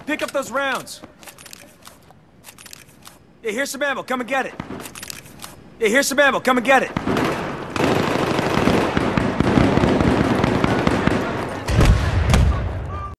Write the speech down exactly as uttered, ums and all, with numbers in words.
Pick up those rounds. Yeah, here's some ammo. Come and get it. Yeah, here's some ammo. Come and get it.